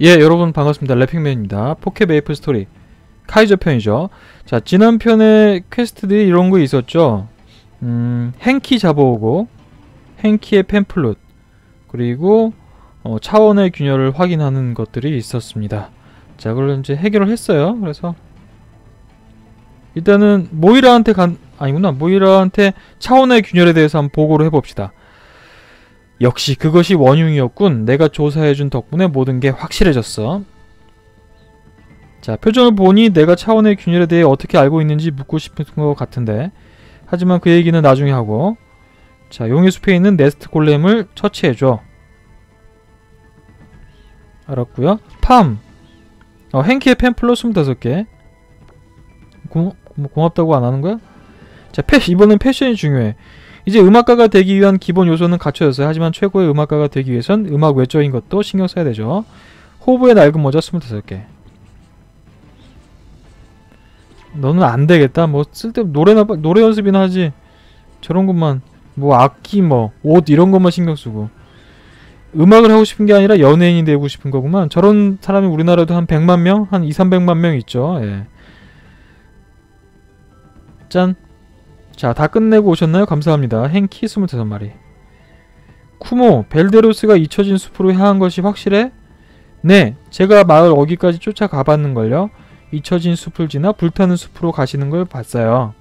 예, 여러분 반갑습니다. 래핑맨입니다. 포켓 메이플 스토리 카이저 편이죠. 자, 지난 편에 퀘스트들이 이런 거 있었죠. 행키 잡아오고 행키의 팸플룻 그리고 차원의 균열을 확인하는 것들이 있었습니다. 자, 그걸 이제 해결을 했어요. 그래서 일단은 모이라한테 모이라한테 차원의 균열에 대해서 한번 보고를 해봅시다. 역시 그것이 원흉이었군. 내가 조사해준 덕분에 모든 게 확실해졌어. 자, 표정을 보니 내가 차원의 균열에 대해 어떻게 알고 있는지 묻고 싶은 것 같은데, 하지만 그 얘기는 나중에 하고. 자, 용의 숲에 있는 네스트 골렘을 처치해줘. 알았고요. 팜! 행키의 팸플러 25개. 고맙다고 안 하는 거야? 자, 이번엔 패션이 중요해. 이제 음악가가 되기 위한 기본 요소는 갖춰졌어요. 하지만 최고의 음악가가 되기 위해선 음악 외적인 것도 신경 써야 되죠. 호브의 낡은 모자 25개. 너는 안 되겠다. 뭐 노래 연습이나 하지. 저런 것만 악기 옷 이런 것만 신경 쓰고. 음악을 하고 싶은 게 아니라 연예인이 되고 싶은 거구만. 저런 사람이 우리나라도 한 100만 명? 한 200~300만 명 있죠. 예. 짠. 자, 다 끝내고 오셨나요? 감사합니다. 행키 25마리. 쿠모, 벨데로스가 잊혀진 숲으로 향한 것이 확실해? 네, 제가 마을 어귀까지 쫓아가봤는걸요. 잊혀진 숲을 지나 불타는 숲으로 가시는 걸 봤어요.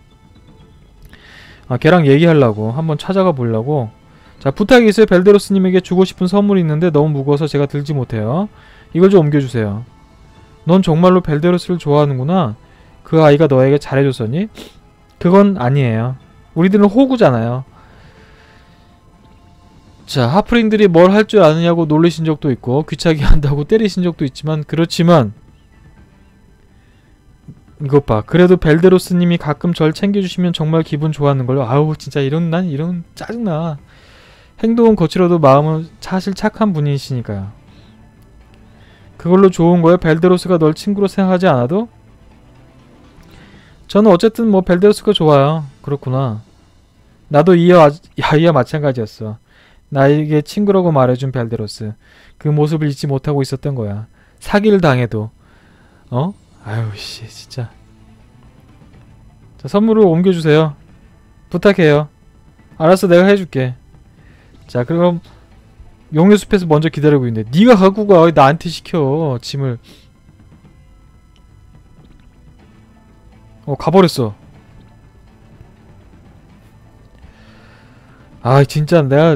걔랑 얘기하려고 한번 찾아가 보려고. 자, 부탁이 있어요. 벨데로스님에게 주고 싶은 선물이 있는데 너무 무거워서 제가 들지 못해요. 이걸 좀 옮겨주세요. 넌 정말로 벨데로스를 좋아하는구나. 그 아이가 너에게 잘해줬었니? 그건 아니에요. 우리들은 호구잖아요. 자, 하프링들이 뭘 할 줄 아느냐고 놀리신 적도 있고 귀찮게 한다고 때리신 적도 있지만 그렇지만 이것 봐. 그래도 벨데로스님이 가끔 절 챙겨주시면 정말 기분 좋아하는걸요. 아우 진짜 난 이런 짜증나. 행동은 거칠어도 마음은 사실 착한 분이시니까요. 그걸로 좋은 거야? 벨데로스가 널 친구로 생각하지 않아도? 저는 어쨌든 벨데로스가 좋아요. 그렇구나. 나도 이 아이와 마찬가지였어. 나에게 친구라고 말해준 벨데로스. 그 모습을 잊지 못하고 있었던 거야. 사기를 당해도. 아유 씨 진짜. 자, 선물을 옮겨주세요. 부탁해요. 알았어, 내가 해줄게. 자, 그럼 용의 숲에서 먼저 기다리고 있는데 네가 갖고 가. 나한테 시켜 짐을. 가버렸어. 아 진짜 내가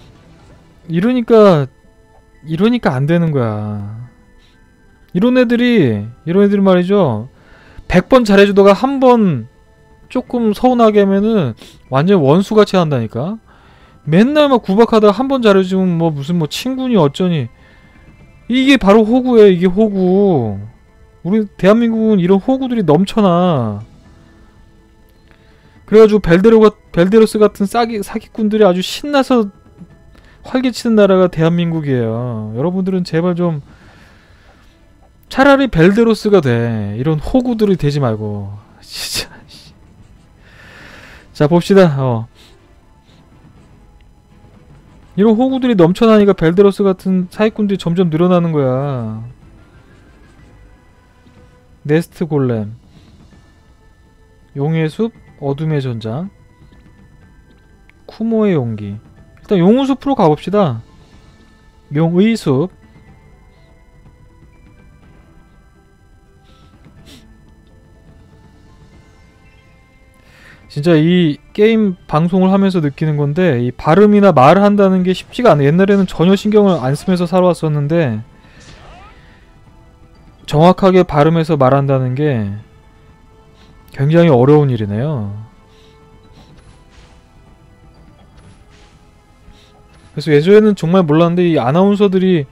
이러니까 안 되는 거야. 이런 애들이 말이죠. 100번 잘해주다가 한 번 조금 서운하게 하면은 완전 원수같이 한다니까. 맨날 막 구박하다가 한 번 잘해주면 무슨 친구니 어쩌니. 이게 바로 호구예요. 이게 호구. 우리 대한민국은 이런 호구들이 넘쳐나. 그래가지고 벨데로스 같은 사기꾼들이 아주 신나서 활개치는 나라가 대한민국이에요. 여러분들은 제발 좀 차라리 벨데로스가 돼. 이런 호구들이 되지 말고. 진짜. 자, 봅시다. 이런 호구들이 넘쳐나니까 벨데로스 같은 사기꾼들이 점점 늘어나는 거야. 네스트 골렘, 용의 숲, 어둠의 전장, 쿠모의 용기. 일단 용의 숲으로 가봅시다. 용의 숲. 진짜 이 게임 방송을 하면서 느끼는 건데 이 발음이나 말을 한다는 게 쉽지가 않아. 옛날에는 전혀 신경을 안 쓰면서 살아왔었는데 정확하게 발음해서 말한다는 게 굉장히 어려운 일이네요. 그래서 예전에는 정말 몰랐는데 이 아나운서들이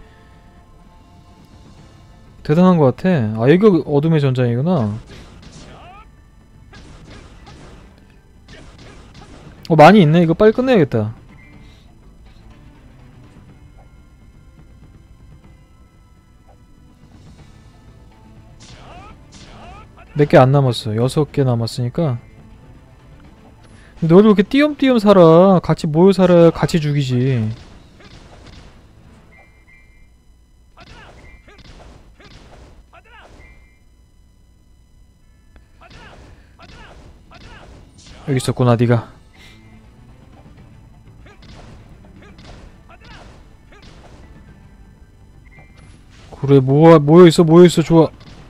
대단한 것 같아. 아, 이거 어둠의 전장이구나. 많이 있네. 이거 빨리 끝내야겠다. 몇 개 안 남았어. 6개 남았으니까. 너희들 왜 이렇게 띄엄띄엄 살아? 같이 모여 살아야 같이 죽이지. 여기 있었구나 니가. 그래 모여있어 좋아.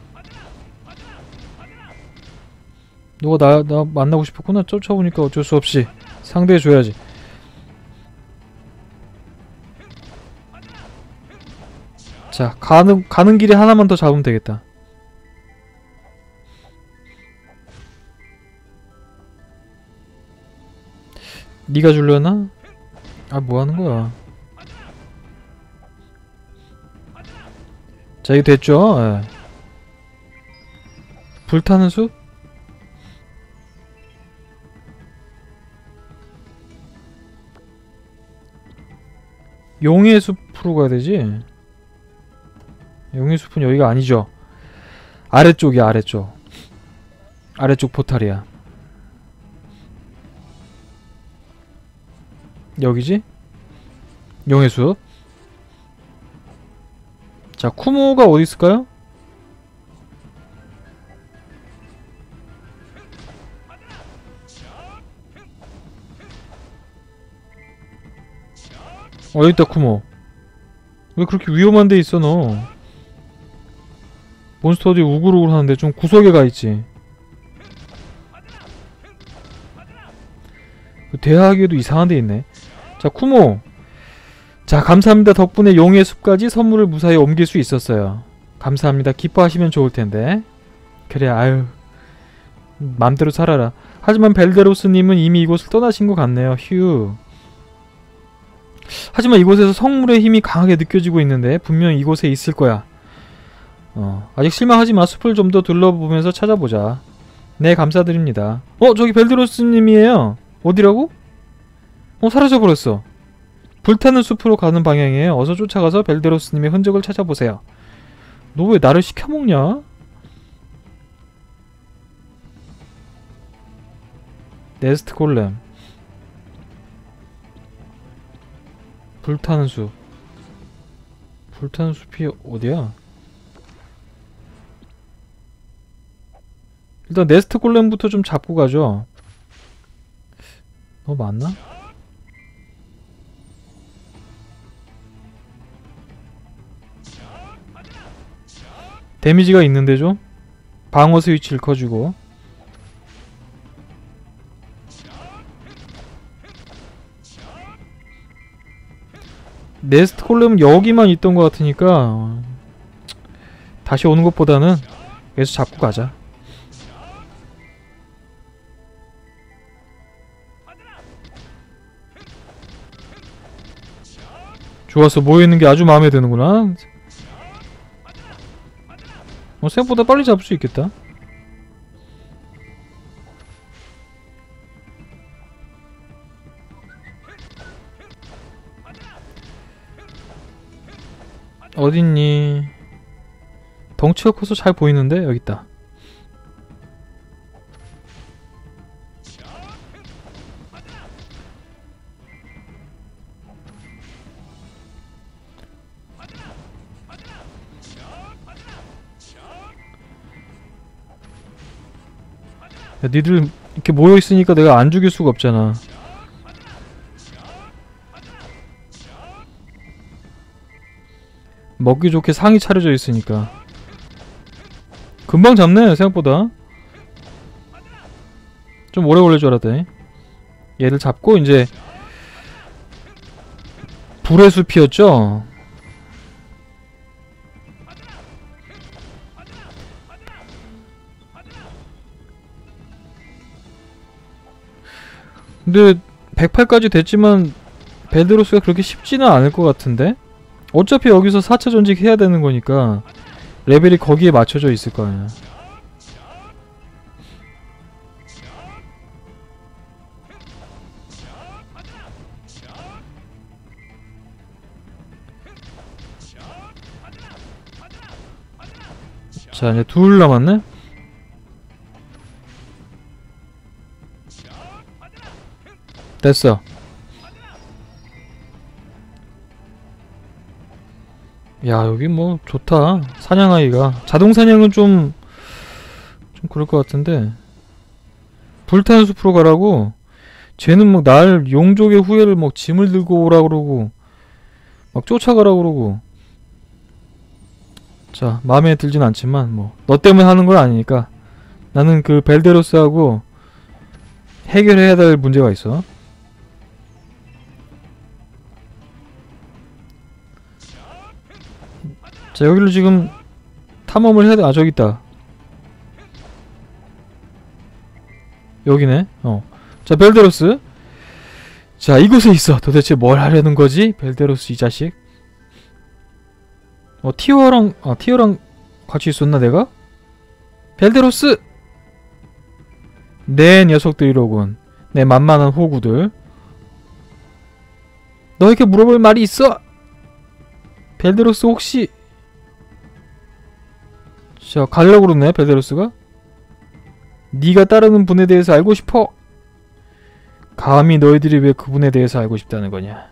너가 나 만나고 싶었구나. 쫓아오니까 어쩔 수 없이 상대해줘야지. 자 가는 길에 하나만 더 잡으면 되겠다. 니가 줄려나? 아 뭐하는거야. 자 이거 됐죠? 예. 불타는 숲? 용의 숲으로 가야 되지? 용의 숲은 여기가 아니죠. 아래쪽이야 아래쪽. 아래쪽 포탈이야. 여기지? 용의 숲. 자 쿠모가 어디 있을까요? 여기 있다 쿠모. 왜 그렇게 위험한 데 있어 너? 몬스터 어디 우글우글 하는데 좀 구석에 가있지. 대하기에도 이상한 데 있네. 자 쿠모. 자 감사합니다. 덕분에 용의 숲까지 선물을 무사히 옮길 수 있었어요. 감사합니다. 기뻐하시면 좋을텐데. 그래 아유 맘대로 살아라. 하지만 벨데로스님은 이미 이곳을 떠나신 것 같네요. 휴. 하지만 이곳에서 성물의 힘이 강하게 느껴지고 있는데 분명 이곳에 있을 거야. 아직 실망하지마. 숲을 좀 더 둘러보면서 찾아보자. 네 감사드립니다. 저기 벨데로스님이에요. 어디라고? 사라져버렸어. 불타는 숲으로 가는 방향이에요. 어서 쫓아가서 벨데로스님의 흔적을 찾아보세요. 너 왜 나를 시켜먹냐? 네스트 골렘. 불타는 숲. 불타는 숲이 어디야? 일단 네스트 골렘부터 좀 잡고 가죠. 너 맞나? 데미지가 있는데 좀? 방어 스위치를 커주고. 네스트 콜렘은 여기만 있던 것 같으니까 다시 오는 것보다는 여기서 잡고 가자. 좋았어. 모여있는 게 아주 마음에 드는구나. 생각보다 빨리 잡을 수 있겠다. 어딨니? 덩치가 커서 잘 보이는데? 여깄다. 야, 니들 이렇게 모여있으니까 내가 안 죽일 수가 없잖아. 먹기 좋게 상이 차려져 있으니까. 금방 잡네 생각보다. 좀 오래 걸릴 줄 알았더니. 얘를 잡고 이제 불의 숲이었죠? 근데 108까지 됐지만 벨데로스가 그렇게 쉽지는 않을 것 같은데? 어차피 여기서 4차 전직 해야 되는 거니까 레벨이 거기에 맞춰져 있을 거 아니야. 자, 이제 둘 남았네? 됐어. 야, 여기 뭐 좋다. 사냥하기가. 자동 사냥은 좀 그럴 것 같은데. 불타는 숲으로 가라고? 쟤는 막 날 용족의 후예를 막 짐을 들고 오라 그러고 막 쫓아가라 그러고. 자, 마음에 들진 않지만 뭐 너 때문에 하는 건 아니니까. 나는 그 벨데로스하고 해결해야 될 문제가 있어. 자, 여기를 지금 탐험을 해야 돼. 아, 저기 있다. 여기네. 자, 벨데로스. 자, 이곳에 있어. 도대체 뭘 하려는 거지? 벨데로스 이 자식. 티어랑 같이 있었나 내가? 벨데로스! 내 녀석들이로군. 내 만만한 호구들. 너에게 물어볼 말이 있어! 벨데로스 혹시... 자, 가려고 그러네, 벨데로스가. 네가 따르는 분에 대해서 알고 싶어. 감히 너희들이 왜 그분에 대해서 알고 싶다는 거냐.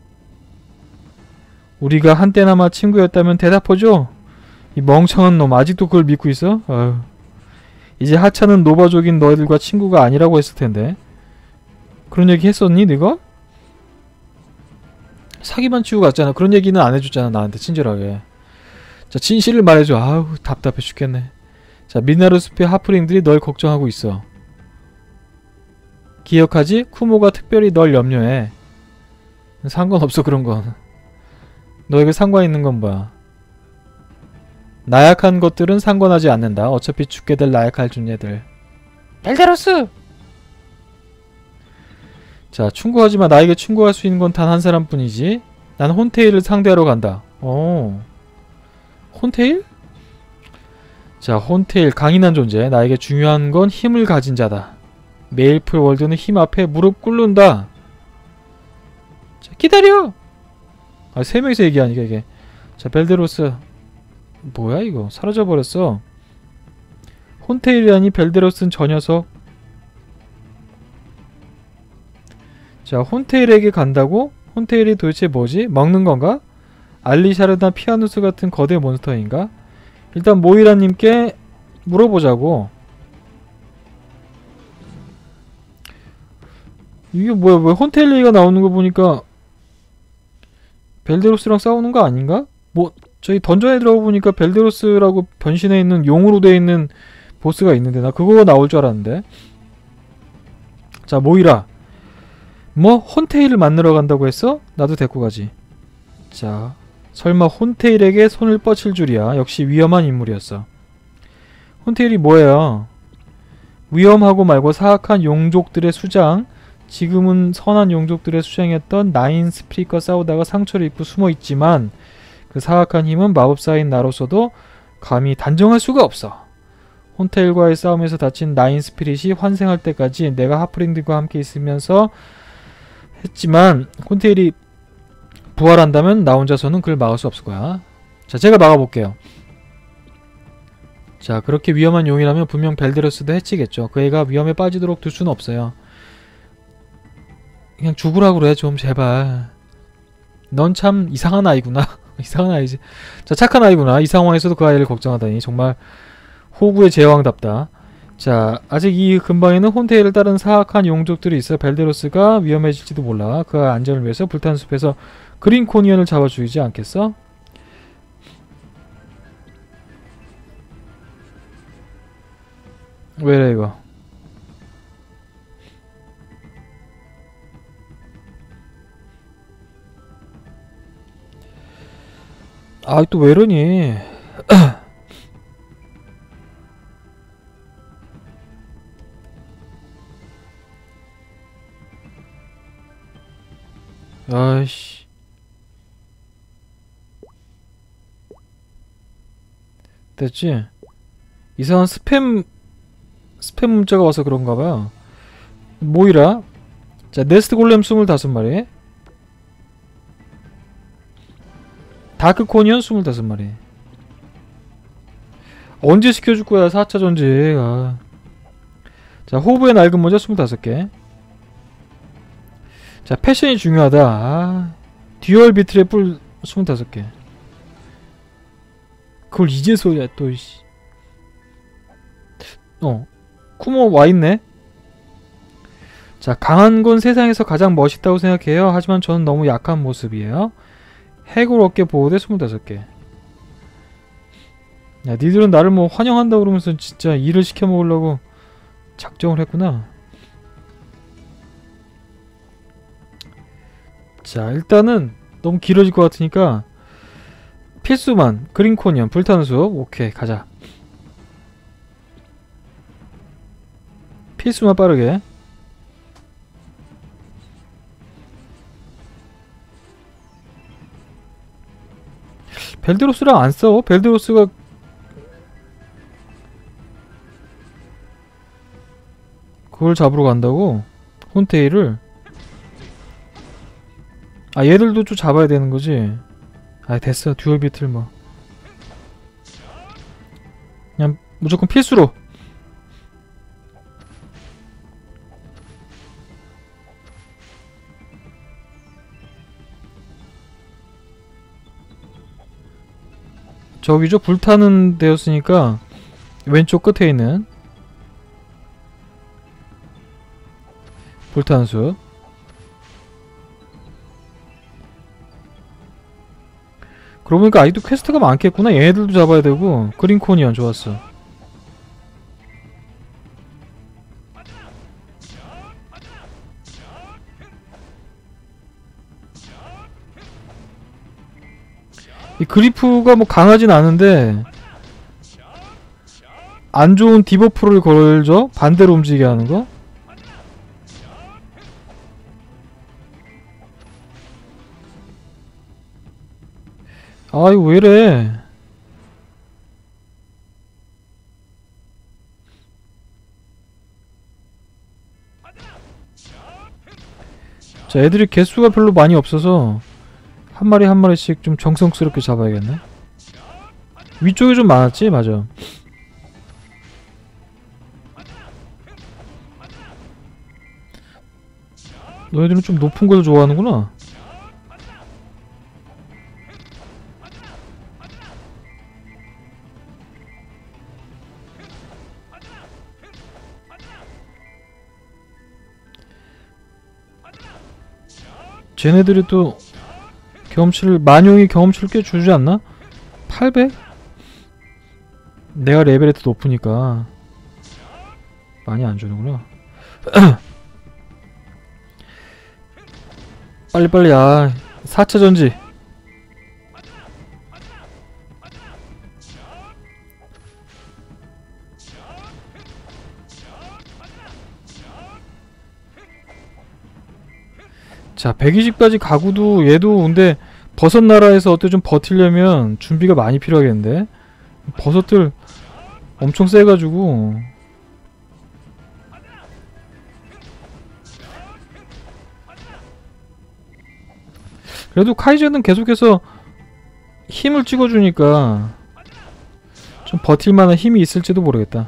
우리가 한때나마 친구였다면 대답하죠. 이 멍청한 놈 아직도 그걸 믿고 있어? 어휴. 이제 하찮은 노바족인 너희들과 친구가 아니라고 했을 텐데. 그런 얘기 했었니 네가? 사기만 치고 갔잖아. 그런 얘기는 안 해줬잖아 나한테 친절하게. 자, 진실을 말해줘. 아우 답답해 죽겠네. 자, 미나루 숲의 하프링들이 널 걱정하고 있어. 기억하지? 쿠모가 특별히 널 염려해. 상관없어 그런 건. 너에게 상관 있는 건 뭐야? 나약한 것들은 상관하지 않는다. 어차피 죽게 될 나약할 존재들. 벨데로스! 자, 충고하지마. 나에게 충고할 수 있는 건 단 한 사람뿐이지. 난 혼테일을 상대하러 간다. 혼테일? 자, 혼테일 강인한 존재. 나에게 중요한 건 힘을 가진 자다. 메일풀 월드는 힘 앞에 무릎 꿇는다. 자, 기다려! 아, 세 명이서 얘기하니까 이게. 자, 벨데로스. 뭐야 이거. 사라져버렸어. 혼테일이라니 벨데로스는 저 녀석. 자, 혼테일에게 간다고? 혼테일이 도대체 뭐지? 먹는 건가? 알리샤르나 피아누스 같은 거대 몬스터인가? 일단 모이라님께 물어보자고. 이게 뭐야, 왜 혼테일 얘기가 나오는 거 보니까 벨데로스랑 싸우는 거 아닌가? 뭐 저희 던전에 들어가 보니까 벨데로스라고 변신해 있는 용으로 돼 있는 보스가 있는데 나 그거 나올 줄 알았는데. 자, 모이라. 뭐 혼테일을 만나러 간다고 했어? 나도 데리고 가지. 자, 설마 혼테일에게 손을 뻗칠 줄이야. 역시 위험한 인물이었어. 혼테일이 뭐예요? 위험하고 말고 사악한 용족들의 수장. 지금은 선한 용족들의 수장이었던 나인 스피릿과 싸우다가 상처를 입고 숨어있지만 그 사악한 힘은 마법사인 나로서도 감히 단정할 수가 없어. 혼테일과의 싸움에서 다친 나인 스피릿이 환생할 때까지 내가 하프링들과 함께 있으면서 했지만 혼테일이 부활한다면 나 혼자서는 그를 막을 수 없을 거야. 자, 제가 막아볼게요. 자, 그렇게 위험한 용이라면 분명 벨데로스도 해치겠죠. 그 애가 위험에 빠지도록 둘 수는 없어요. 그냥 죽으라고 그래 좀 제발. 넌 참 이상한 아이구나. 이상한 아이지. 자, 착한 아이구나. 이 상황에서도 그 아이를 걱정하다니 정말 호구의 제왕답다. 자, 아직 이 근방에는 혼테일을 따른 사악한 용족들이 있어 벨데로스가 위험해질지도 몰라. 그 안전을 위해서 불탄 숲에서 그린코니언을 잡아 죽이지 않겠어? 왜래 이거. 아, 또 왜러니? 아이씨. 됐지? 이상한 스팸 문자가 와서 그런가봐요. 모이라. 자, 네스트 골렘 25마리. 다크코니언 25마리. 언제 시켜줄 거야 4차 전직. 아. 자, 호브의 낡은 모자 25개. 자, 패션이 중요하다. 아. 듀얼 비트의 뿔 25개. 그걸 이제서야 또 씨. 쿠모 와있네? 자, 강한 건 세상에서 가장 멋있다고 생각해요. 하지만 저는 너무 약한 모습이에요. 해골 어깨 보호대 25개. 야, 니들은 나를 뭐 환영한다 그러면서 진짜 일을 시켜 먹으려고 작정을 했구나. 자, 일단은 너무 길어질 것 같으니까 필수만 그린코니언 불타는 숲. 오케이, 가자. 필수만 빠르게. 벨드로스랑 안 싸워? 벨드로스가 그걸 잡으러 간다고? 혼테이를? 아, 얘들도 좀 잡아야 되는 거지? 아, 됐어. 듀얼 비틀 뭐. 그냥 무조건 필수로. 저기죠? 불타는 데였으니까 왼쪽 끝에 있는 불타는 숲. 그러고 보니까 아직도 퀘스트가 많겠구나. 얘네들도 잡아야 되고. 그린코니언 좋았어. 이 그리프가 뭐 강하진 않은데 안 좋은 디버프를 걸죠? 반대로 움직이게 하는 거? 아, 이거 왜이래? 자, 애들이 개수가 별로 많이 없어서 한 마리 한 마리씩 좀 정성스럽게 잡아야겠네. 위쪽에 좀 많았지? 맞아. 너희들은 좀 높은 걸 좋아하는구나. 쟤네들이 또 경험치를, 만용이 경험치를 꽤 주지 않나? 800? 내가 레벨이 더 높으니까 많이 안 주는구나. 빨리빨리. 아, 4차 전지. 자, 120까지 가구도 얘도 근데 버섯 나라에서 어때 좀 버틸려면 준비가 많이 필요하겠는데? 버섯들 엄청 세가지고. 그래도 카이저는 계속해서 힘을 찍어주니까 좀 버틸만한 힘이 있을지도 모르겠다.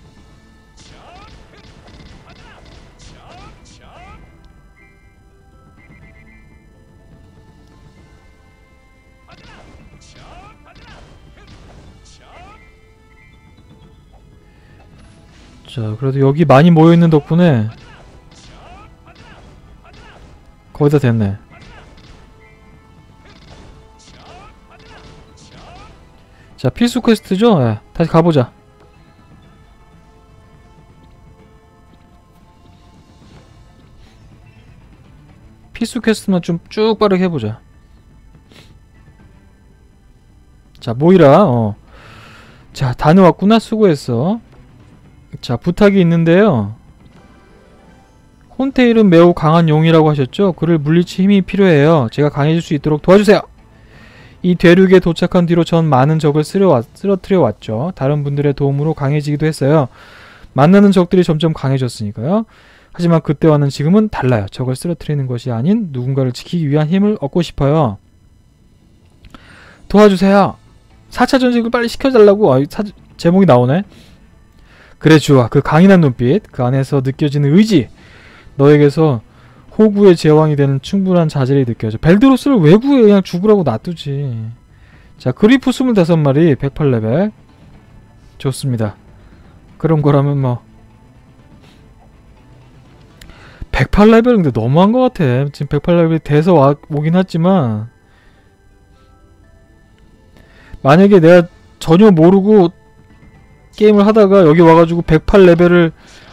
자, 그래도 여기 많이 모여있는 덕분에 거의 다 됐네. 자, 필수 퀘스트죠? 예, 다시 가보자. 필수 퀘스트만 좀 쭉 빠르게 해보자. 자, 모이라. 자, 다녀왔구나. 수고했어. 자, 부탁이 있는데요. 혼테일은 매우 강한 용이라고 하셨죠? 그를 물리칠 힘이 필요해요. 제가 강해질 수 있도록 도와주세요. 이 대륙에 도착한 뒤로 전 많은 적을 쓰러뜨려 왔죠. 다른 분들의 도움으로 강해지기도 했어요. 만나는 적들이 점점 강해졌으니까요. 하지만 그때와는 지금은 달라요. 적을 쓰러뜨리는 것이 아닌 누군가를 지키기 위한 힘을 얻고 싶어요. 도와주세요. 4차 전직을 빨리 시켜달라고. 제목이 나오네. 그래, 주아. 그 강인한 눈빛, 그 안에서 느껴지는 의지, 너에게서 호구의 제왕이 되는 충분한 자질이 느껴져. 벨드로스를 왜 구해? 그냥 죽으라고 놔두지. 자, 그리프 25마리 108레벨 좋습니다. 그런 거라면 뭐 108레벨 근데 너무한 것 같아. 지금 108레벨이 돼서 오긴 했지만 만약에 내가 전혀 모르고 게임을 하다가 여기 와가지고 108레벨을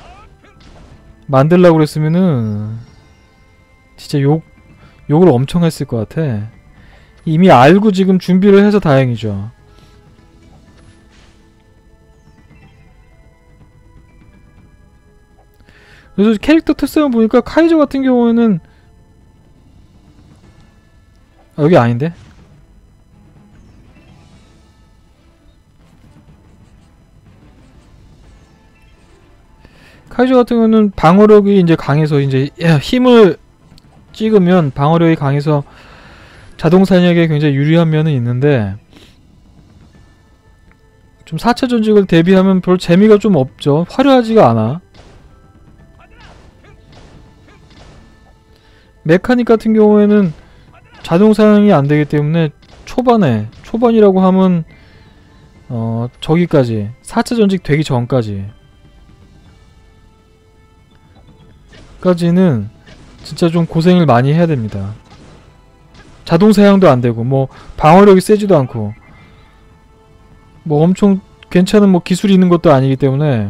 만들려고 그랬으면은 진짜 욕을 엄청 했을 것 같아. 이미 알고 지금 준비를 해서 다행이죠. 그래서 캐릭터 특성을 보니까 카이저 같은 경우에는 여기 아닌데? 카이저 같은 경우는 방어력이 이제 강해서 이제 힘을 찍으면 방어력이 강해서 자동 사냥에 굉장히 유리한 면은 있는데 좀 4차 전직을 대비하면 별 재미가 좀 없죠. 화려하지가 않아. 메카닉 같은 경우에는 자동 사냥이 안 되기 때문에 초반이라고 하면 저기까지 4차 전직 되기 전까지는 진짜 좀 고생을 많이 해야 됩니다. 자동 사냥도 안 되고 뭐 방어력이 세지도 않고 뭐 엄청 괜찮은 뭐 기술이 있는 것도 아니기 때문에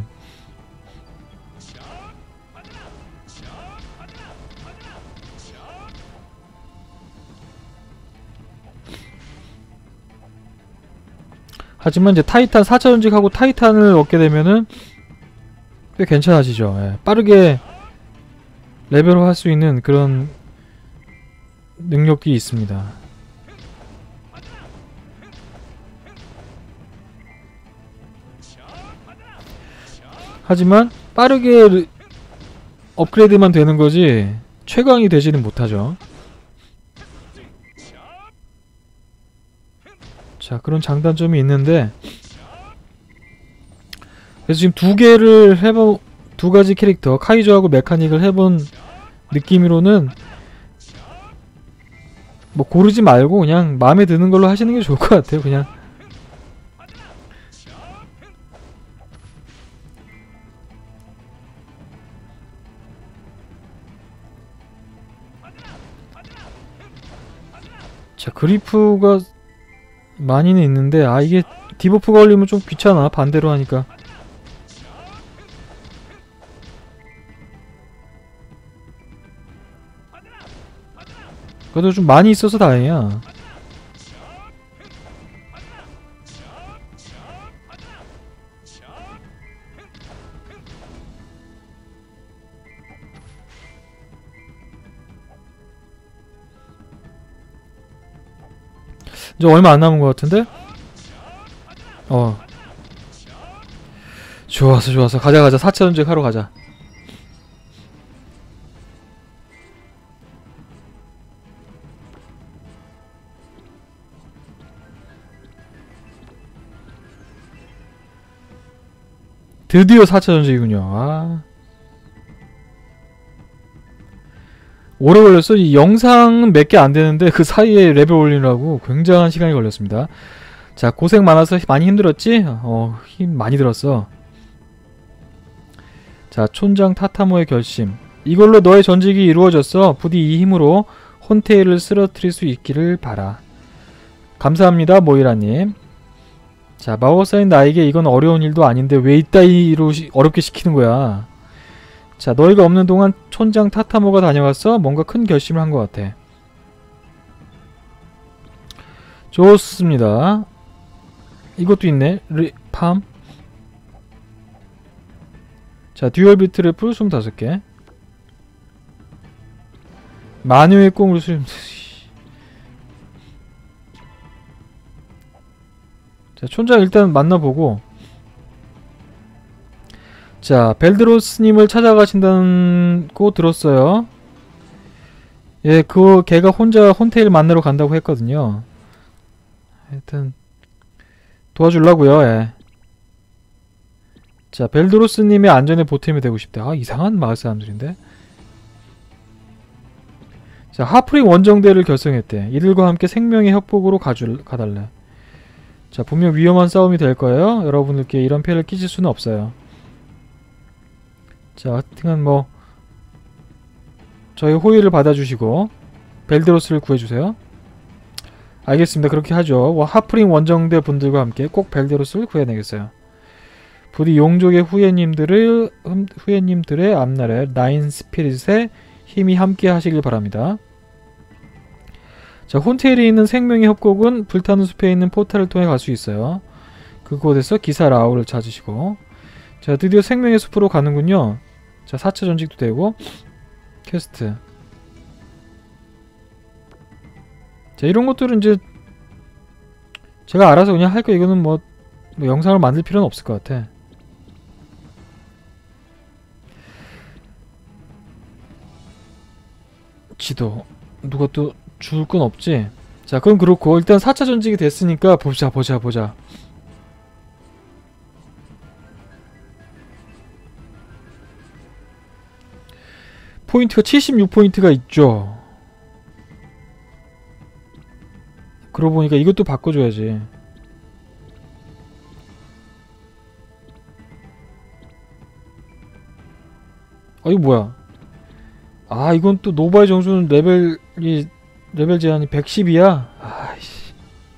하지만 이제 타이탄 4차 전직하고 타이탄을 얻게 되면은 꽤 괜찮아지죠. 예. 빠르게 레벨업 할 수 있는 그런 능력이 있습니다. 하지만 빠르게 업그레이드만 되는 거지 최강이 되지는 못하죠. 자, 그런 장단점이 있는데 그래서 지금 두 가지 캐릭터 카이저하고 메카닉을 해본 느낌으로는 뭐 고르지 말고 그냥 마음에 드는 걸로 하시는 게 좋을 것 같아요. 그냥 자, 그리프가 많이는 있는데 이게 디버프가 걸리면 좀 귀찮아. 반대로 하니까. 그래도 좀 많이 있어서 다행이야. 이제 얼마 안 남은 것 같은데? 좋았어. 가자. 4차 전직 하러 가자. 드디어 4차 전직이군요. 오래 걸렸어. 이 영상은 몇 개 안 되는데 그 사이에 레벨 올리느라고 굉장한 시간이 걸렸습니다. 자, 고생 많아서 많이 힘들었지? 힘 많이 들었어. 자, 촌장 타타모의 결심. 이걸로 너의 전직이 이루어졌어. 부디 이 힘으로 혼테일을 쓰러뜨릴 수 있기를 바라. 감사합니다, 모이라님. 자, 마법사인 나에게 이건 어려운 일도 아닌데 왜 이따위로 어렵게 시키는 거야. 자, 너희가 없는 동안 촌장 타타모가 다녀갔어? 뭔가 큰 결심을 한 것 같아. 좋습니다. 이것도 있네. 팜. 자, 듀얼 비트래플 25개. 마녀의 꿈을 수렴. 자, 촌장 일단 만나보고. 자, 벨드로스님을 찾아가신다고 들었어요. 예, 걔가 혼자 혼테일 만나러 간다고 했거든요. 하여튼 도와주려고요. 예. 자, 벨드로스님의 안전에 보탬이 되고 싶다. 이상한 마을 사람들인데. 자, 하프링 원정대를 결성했대. 이들과 함께 생명의 협곡으로 가달래. 자, 분명 위험한 싸움이 될 거예요. 여러분들께 이런 피해를 끼칠 수는 없어요. 자, 하여튼 뭐 저희 호의를 받아주시고 벨드로스를 구해주세요. 알겠습니다. 그렇게 하죠. 하프링 원정대 분들과 함께 꼭 벨드로스를 구해내겠어요. 부디 용족의 후예님들의 앞날에 나인 스피릿의 힘이 함께 하시길 바랍니다. 자, 혼테일에 있는 생명의 협곡은 불타는 숲에 있는 포탈을 통해 갈 수 있어요. 그곳에서 기사 라우를 찾으시고, 자, 드디어 생명의 숲으로 가는군요. 자, 4차 전직도 되고 퀘스트. 자, 이런 것들은 이제 제가 알아서 그냥 할 거. 이거는 뭐 영상을 만들 필요는 없을 것 같아. 지도 누가 또 줄 건 없지? 자, 그럼 그렇고 일단 4차 전직이 됐으니까 보자. 포인트가 76포인트가 있죠. 그러고 보니까 이것도 바꿔줘야지. 이거 뭐야? 아, 이건 또 노바의 정수는 레벨 제한이 110이야? 아이씨.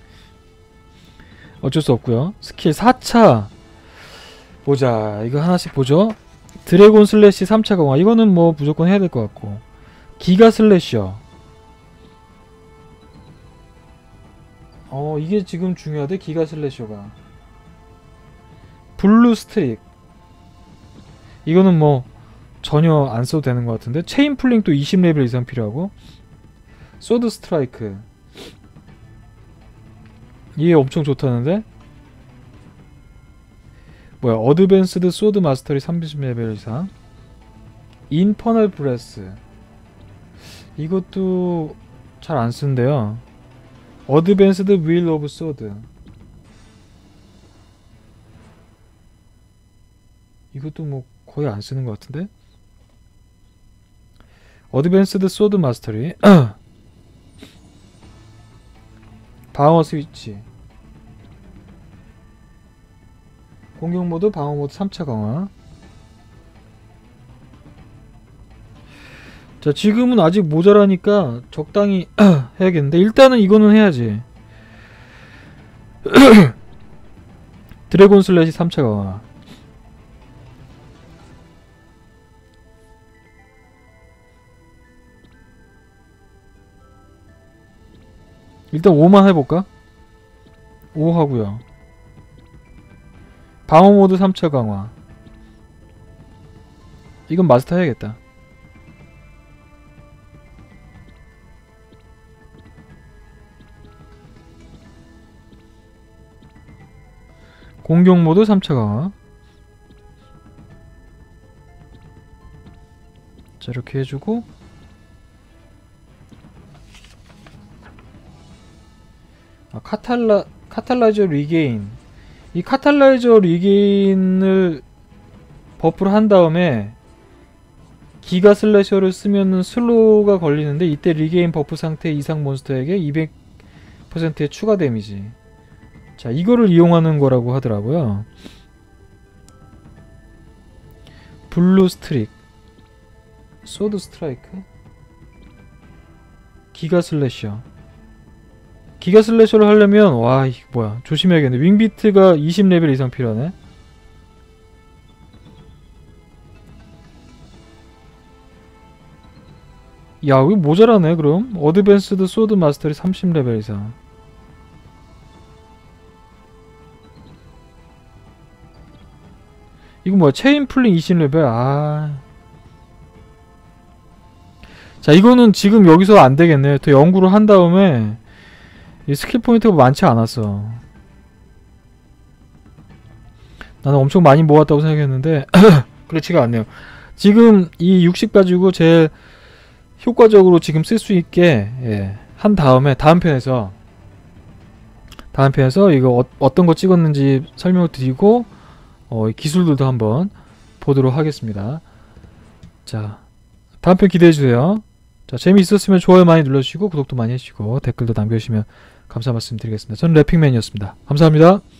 어쩔 수 없고요. 스킬 4차. 보자. 이거 하나씩 보죠. 드래곤 슬래시 3차 강화. 이거는 뭐 무조건 해야 될 것 같고. 기가 슬래셔. 이게 지금 중요하대. 기가 슬래셔가. 블루 스트릭. 이거는 뭐 전혀 안 써도 되는 것 같은데. 체인 풀링 또 20레벨 이상 필요하고. 소드 스트라이크. 이게 엄청 좋다는데. 뭐야, 어드밴스드 소드 마스터리 30레벨 이상. 인퍼널 브레스. 이것도 잘 안 쓴대요. 어드밴스드 윌 오브 소드. 이것도 뭐 거의 안 쓰는 것 같은데. 어드밴스드 소드 마스터리. 방어 스위치. 공격 모드, 방어 모드 3차 강화. 자, 지금은 아직 모자라니까 적당히 해야겠는데 일단은 이거는 해야지. 드래곤 슬래시 3차 강화. 일단 5만 해볼까? 5 하고요. 방어 모드 3차 강화. 이건 마스터 해야겠다. 공격 모드 3차 강화. 자, 이렇게 해주고 카탈라이저 리게인. 이 카탈라이저 리게인을 버프를 한 다음에 기가 슬래셔를 쓰면은 슬로우가 걸리는데 이때 리게인 버프 상태 이상 몬스터에게 200%의 추가 데미지. 자, 이거를 이용하는 거라고 하더라고요. 블루 스트릭, 소드 스트라이크, 기가 슬래셔. 기가 슬래셔를 하려면 와, 이거 뭐야, 조심해야겠네. 윙비트가 20레벨 이상 필요하네. 야, 이거 모자라네. 그럼 어드밴스드 소드 마스터리 30레벨 이상. 이거 뭐야, 체인 풀링 20레벨. 아, 자, 이거는 지금 여기서 안 되겠네. 더 연구를 한 다음에. 이 스킬 포인트가 많지 않았어. 나는 엄청 많이 모았다고 생각했는데 그렇지가 않네요. 지금 이 60 가지고 제일 효과적으로 지금 쓸 수 있게 한 다음에 다음 편에서 이거 어떤 거 찍었는지 설명을 드리고 기술들도 한번 보도록 하겠습니다. 자, 다음 편 기대해주세요. 자, 재미있었으면 좋아요 많이 눌러주시고 구독도 많이 해주시고 댓글도 남겨주시면 감사 말씀 드리겠습니다. 저는 래핑맨이었습니다. 감사합니다.